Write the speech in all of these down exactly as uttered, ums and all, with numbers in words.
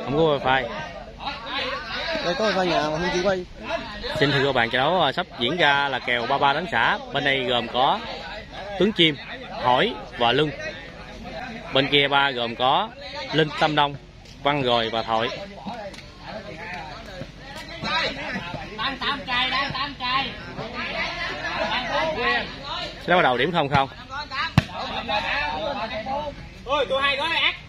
Không có wifi. Đây có wifi nhà mà không chịu quay. Xin thưa các bạn, trận đấu sắp diễn ra là kèo ba ba đánh xã. Bên đây gồm có Tuấn Chim, Hỏi và Lưng. Bên kia ba gồm có Linh, Tâm Đông, Văn Rồi và Thoại. Sẽ bắt đầu điểm không không. Ôi, tôi hay gói ác.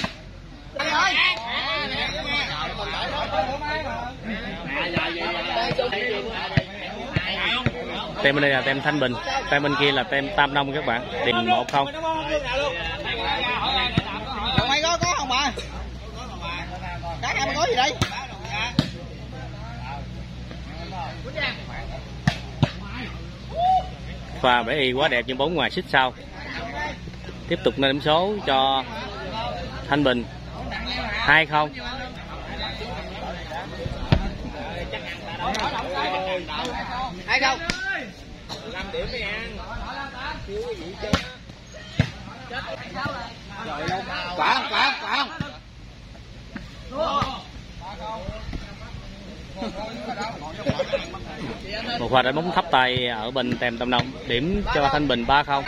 Tem bên đây là tem Thanh Bình, tem bên kia là tem Tam Nông các bạn. Điểm một không. Mày có có không bà? Cá hai gói gì đây? Và bể y quá đẹp nhưng bóng ngoài xích sau. Tiếp tục nâng điểm số cho Thanh Bình hai không. Hai không. năm điểm đi ăn. Thiếu cái gì chứ. Quảng, quảng, quảng. Một pha đánh bóng thấp tay ở bên tem Tâm Nông. Điểm cho Thanh Bình ba không.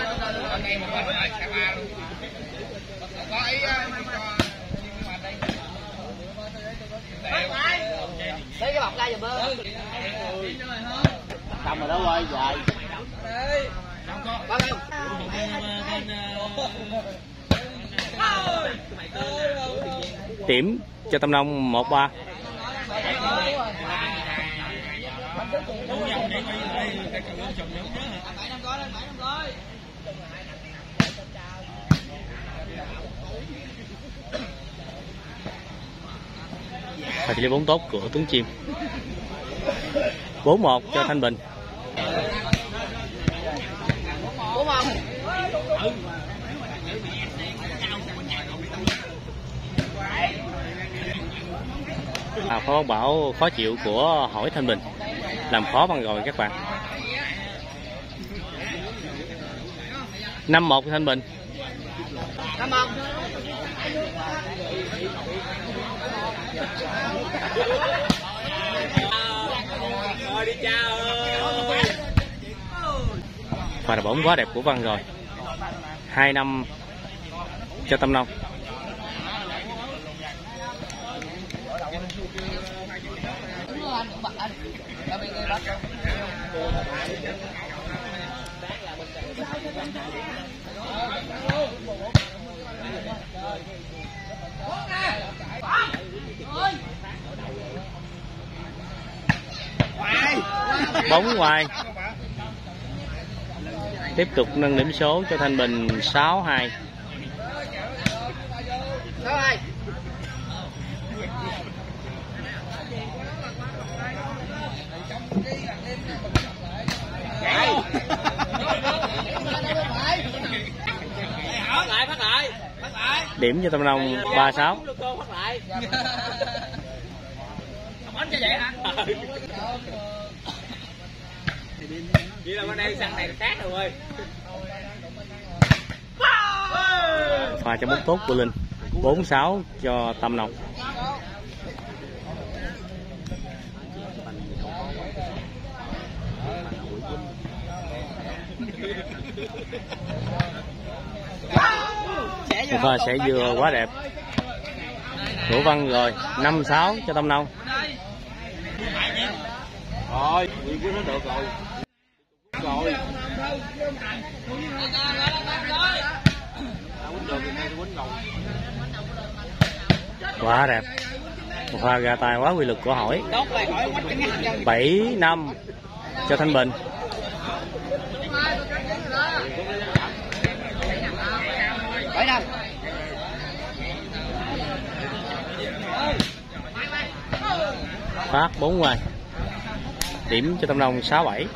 Lấy cái bọc ra giùm ơi. Cầm rồi đó quay dài. Điểm cho Tâm Nông một ba. Và chỉ lấy bóng tốt của Tuấn Chim. bốn một cho Thanh Bình. À, phó bảo khó chịu của Hỏi Thanh Bình làm khó bằng rồi các bạn. năm một cho Thanh Bình. Năm không. Thôi đi cha ơi. Và là bóng quá đẹp của Văn rồi. hai năm cho Tâm Nông. Bóng ngoài. Tiếp tục nâng điểm số cho Thanh Bình sáu hai. Điểm cho Tâm Nông ba sáu. Vậy là bên đây săn này cát rồi ơi. Pha cho bóng tốt của Linh. bốn sáu cho Tâm Nông. Một pha sẽ vừa quá đẹp của Văn rồi. năm sáu cho Tâm Nông. Rồi, nguyên quyết nó được rồi. Rồi. Quá đẹp. Một pha gà tài quá quy lực của Hỏi. bảy năm cho Thanh Bình. bảy năm. Phát bốn ngoài. Điểm cho Tâm Nông sáu bảy.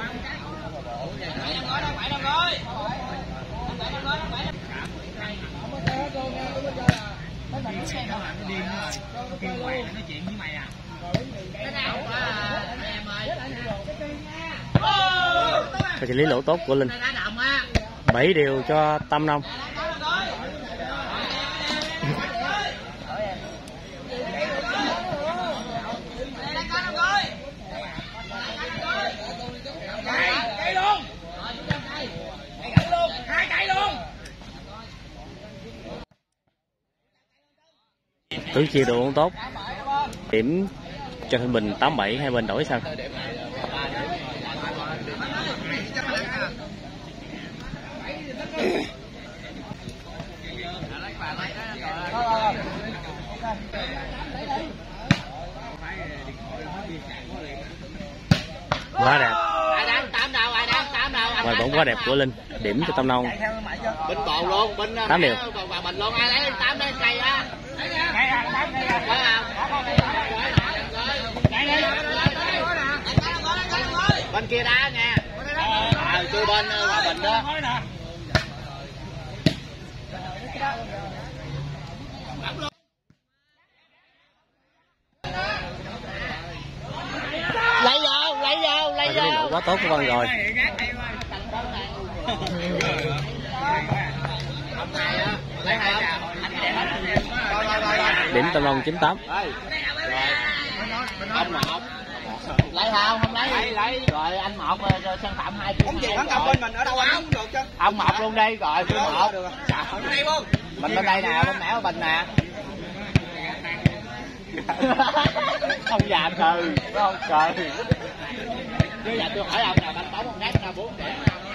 Và xử lý lỗ tốt của Linh. bảy điều cho Tâm Nông. Tướng chia đồ cũng tốt. Điểm cho Thanh Bình tám bảy, hai bên đổi sân. Quá đẹp. Ngoài bóng quá đẹp của Linh, điểm cho Tâm Nông. Bình bồn luôn, bình tám điều. bình luôn, ai lấy tám lên cây á. Bên kia đá nha. À, tôi bên Hòa Bình đó. Lấy vô, lấy vô, lấy vô. Quá tốt của con rồi. Điểm Tâm Long chín tám. Anh một. Lấy không? Không lấy. Lấy. Rồi anh một rồi sân Phạm hai. Không gì thắng cặp bên mình ở đâu anh không được chứ. Ông một luôn đi rồi, tôi một. Mình bên đây nè, bên nẻo Bình nè. Không dám cười, không cười. Chứ giờ tôi hỏi ông nào banh bóng ông đá ra bốn để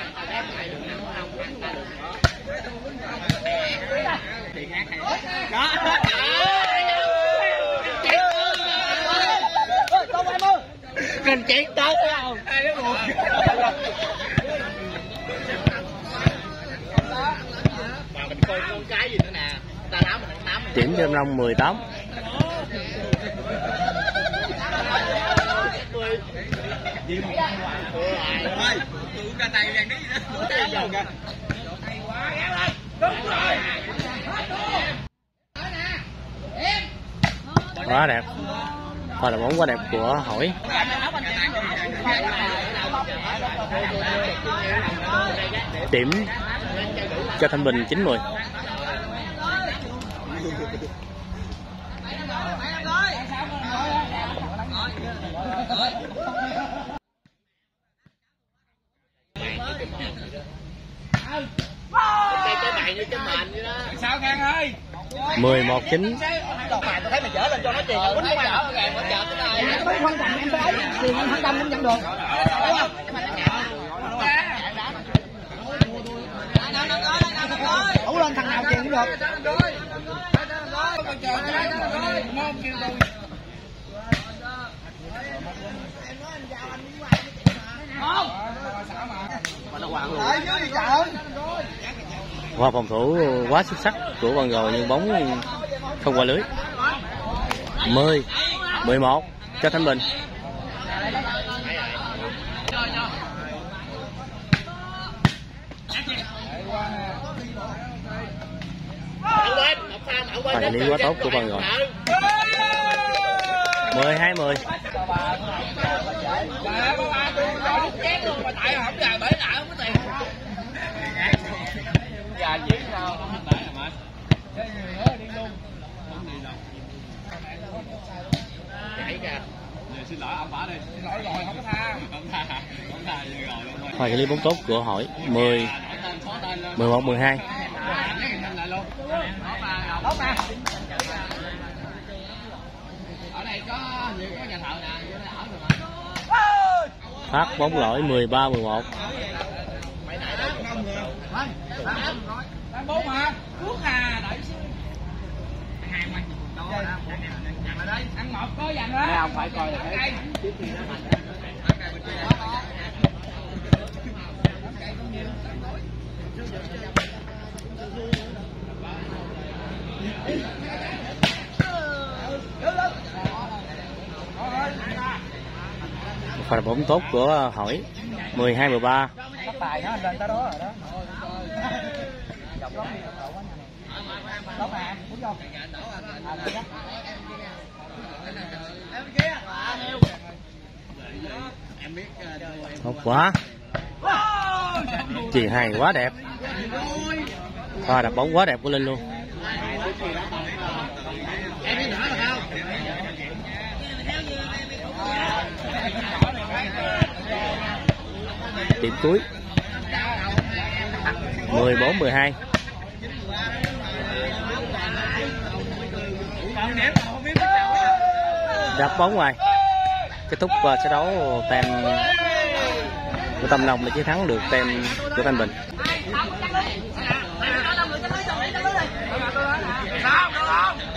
kinh chuyện tới không? Mà mình coi con cái gì nữa nè. Ta đá mình tám. Điểm cho Tâm Long mười tám. Quá đẹp. Pha là bóng quá đẹp của Hỏi. Điểm cho Thanh Bình chín mười. mười một chín. Tôi thấy mày dở lên cho nó tiền quýnh không à. Cái quan trọng em phải tiền thắng tâm cũng nhận được. Ủ lên thằng nào tiền cũng được. Qua phòng thủ quá xuất sắc của con rồi nhưng bóng không qua lưới. mười mười một cho Thanh Bình. Pha lý quá tốt của con rồi. mười hai mười. Xin lỗi ông bả đi. Xin lỗi rồi không có tha. Không tha. Không tha gì rồi luôn. Pha lý bóng tốt của Hỏi. mười mười một mười hai. Ở đây có nhiều có nhà thờ nè, vô đây ở rồi mà. Phát bóng lỗi mười ba mười một. Bốn hả? Cuốc à, đợi xíu. Ăn một có dành đó. Không phải coi là thấy. Pha bóng tốt của Hỏi. mười hai mười ba. Tài nó lên tới đó rồi đó. Tốt à, đúng không? Tốt quá. Chuyền hay quá đẹp. Pha đập bóng quá đẹp của Linh luôn. Điểm cuối mười bốn mười hai. đá bóng ngoài. Kết thúc uh, trận đấu tem của Tâm Nông là chiến thắng được tem của Thanh Bình. Sao, được không?